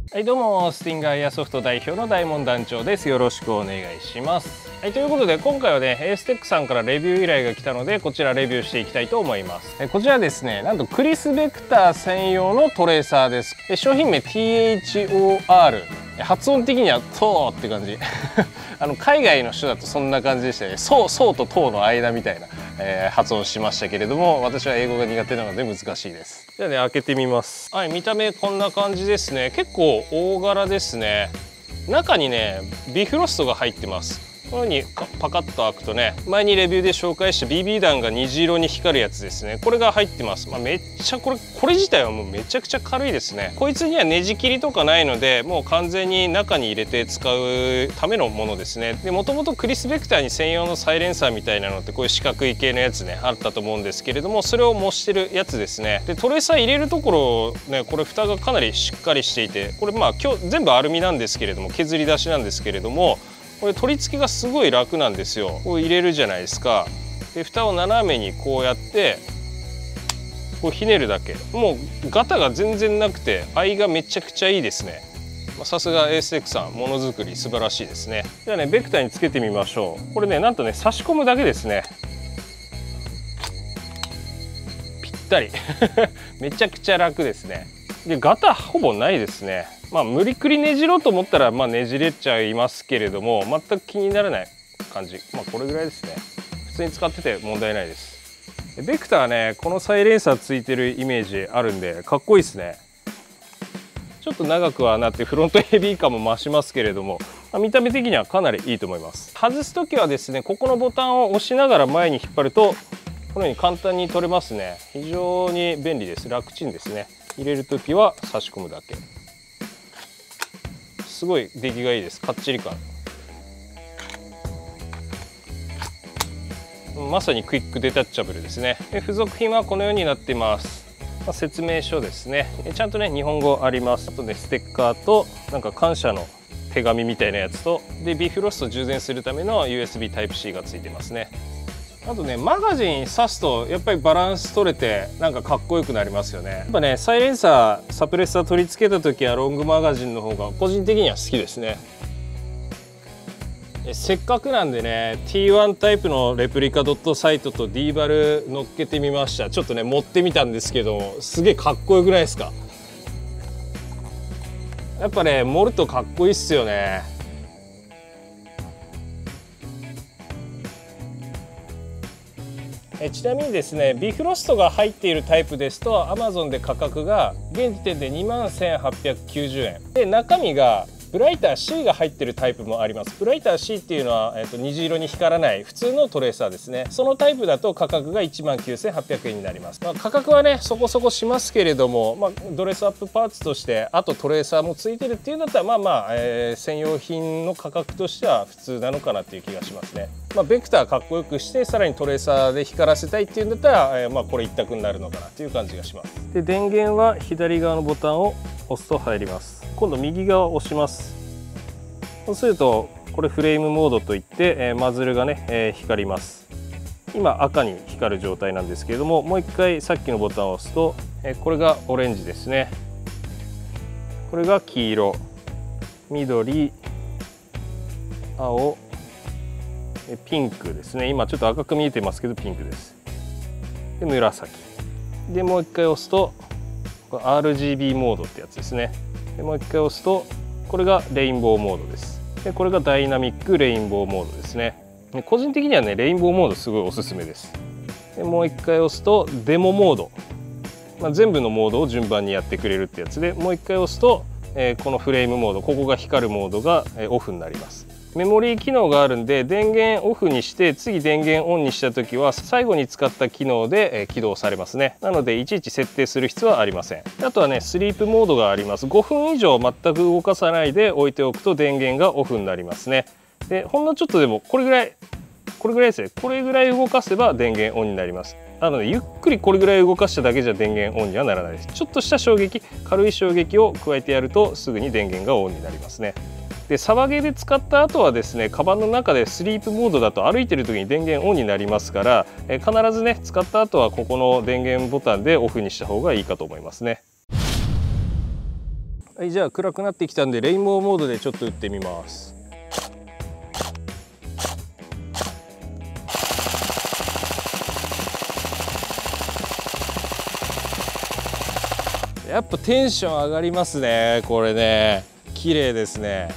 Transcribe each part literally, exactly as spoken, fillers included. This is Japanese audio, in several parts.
はい、どうもスティンガーエアソフト代表の大門団長です。よろしくお願いします。はい、ということで今回はね エーステックさんからレビュー依頼が来たので、こちらレビューしていきたいと思います。えこちらですね、なんとクリス・ベクター専用のトレーサーです。え商品名 ティーエイチオーアール、発音的にはトーって感じあの海外の人だとそんな感じでしたね。そうそうとトーの間みたいな、えー、発音しましたけれども、私は英語が苦手なので難しいです。じゃあね、開けてみます。はい、見た目こんな感じですね。結構大柄ですね。中にねビフロストが入ってます。このようにパカッと開くとね、前にレビューで紹介した ビービー 弾が虹色に光るやつですね。これが入ってます。まあ、めっちゃこれこれ自体はもうめちゃくちゃ軽いですね。こいつにはネジ切りとかないので、もう完全に中に入れて使うためのものですね。でもともとクリス・ベクターに専用のサイレンサーみたいなのってこういう四角い系のやつねあったと思うんですけれども、それを模してるやつですね。でトレーサー入れるところね、これ蓋がかなりしっかりしていて、これまあ今日全部アルミなんですけれども、削り出しなんですけれども、これ取り付けがすごい楽なんですよ。こう入れるじゃないですか。で蓋を斜めにこうやってこうひねるだけ、もうガタが全然なくて合いがめちゃくちゃいいですね。さすがエーステックさん、ものづくり素晴らしいですね。じゃあね、ベクターにつけてみましょう。これね、なんとね差し込むだけですね。ぴったりめちゃくちゃ楽ですね。でガタほぼないですね。まあ無理くりねじろうと思ったらまあねじれちゃいますけれども、全く気にならない感じ。まあこれぐらいですね。普通に使ってて問題ないです。ベクターね、このサイレンサーついてるイメージあるんでかっこいいですね。ちょっと長くはなってフロントヘビー感も増しますけれども、まあ、見た目的にはかなりいいと思います。外す時はですね、ここのボタンを押しながら前に引っ張るとこのように簡単に取れますね。非常に便利です。楽ちんですね。入れる時は差し込むだけ。すごい出来がいいです。かっちり感。まさにクイックデタッチャブルですね。で付属品はこのようになっています。まあ、説明書ですね。ちゃんとね日本語あります。あとねステッカーとなんか感謝の手紙みたいなやつと、でビフロスト充電するための ユーエスビー タイプシー がついてますね。あとねマガジン挿すとやっぱりバランス取れてなんかかっこよくなりますよね。やっぱねサイレンサーサプレッサー取り付けた時はロングマガジンの方が個人的には好きですね。せっかくなんでね ティーワン タイプのレプリカドットサイトと D バル乗っけてみました。ちょっとね持ってみたんですけど、すげえかっこよくないですか。やっぱね盛るとかっこいいっすよね。えちなみにですね、ビフロストが入っているタイプですと Amazon で価格が現時点でにまんせんはっぴゃくきゅうじゅうえんで、中身がブライター シー が入ってるタイプもあります。ブライター シー っていうのは、えー、と虹色に光らない普通のトレーサーですね。そのタイプだと価格がいちまんきゅうせんはっぴゃくえんになります。まあ、価格はねそこそこしますけれども、まあ、ドレスアップパーツとしてあとトレーサーもついてるっていうんだったらまあまあ、えー、専用品の価格としては普通なのかなっていう気がしますね。まあ、ベクターかっこよくしてさらにトレーサーで光らせたいっていうんだったら、えー、まあこれ一択になるのかなっていう感じがします。で電源は左側のボタンを押すと入ります。今度右側を押します。そうするとこれフレームモードといって、えー、マズルがね、えー、光ります。今赤に光る状態なんですけれども、もう一回さっきのボタンを押すと、えー、これがオレンジですね。これが黄色、緑、青、ピンクですね。今ちょっと赤く見えてますけどピンクです。で紫でもう一回押すと アールジービー モードってやつですね。でもう一回押すとこれがレインボーモードです。でこれがダイナミックレインボーモードですね。で個人的にはねレインボーモードすごいおすすめです。でもう一回押すとデモモード、まあ、全部のモードを順番にやってくれるってやつで、もう一回押すと、えー、このフレームモード、ここが光るモードが、えー、オフになります。メモリー機能があるんで電源オフにして次電源オンにした時は最後に使った機能で起動されますね。なのでいちいち設定する必要はありません。あとはねスリープモードがあります。ごふん以上全く動かさないで置いておくと電源がオフになりますね。でほんのちょっとでもこれぐらいこれぐらいですね、これぐらい動かせば電源オンになります。なのでゆっくりこれぐらい動かしただけじゃ電源オンにはならないです。ちょっとした衝撃、軽い衝撃を加えてやるとすぐに電源がオンになりますね。でサバゲーで使った後はですね、カバンの中でスリープモードだと歩いてる時に電源オンになりますから、え必ずね使った後はここの電源ボタンでオフにした方がいいかと思いますね。 はい、じゃあ暗くなってきたんでレインボーモードでちょっと打ってみます。やっぱテンション上がりますね。これね、綺麗ですね。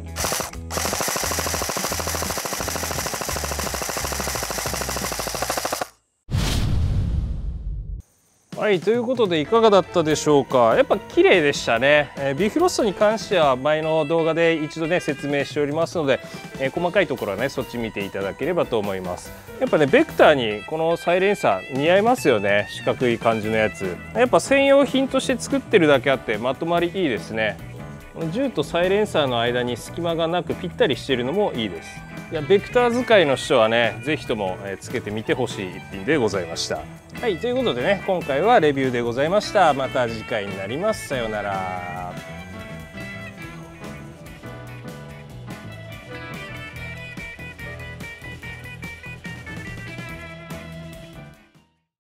はい、ということでいかがだったでしょうか。やっぱ綺麗でしたね。えー、ビフロストに関しては前の動画で一度ね説明しておりますので、えー、細かいところはねそっち見ていただければと思います。やっぱねベクターにこのサイレンサー似合いますよね。四角い感じのやつ、やっぱ専用品として作ってるだけあってまとまりいいですね。銃とサイレンサーの間に隙間がなくぴったりしているのもいいです。いやベクター使いの人はね是非ともつけてみてほしい一品でございました。はい、ということでね今回はレビューでございました。また次回になります。さようなら。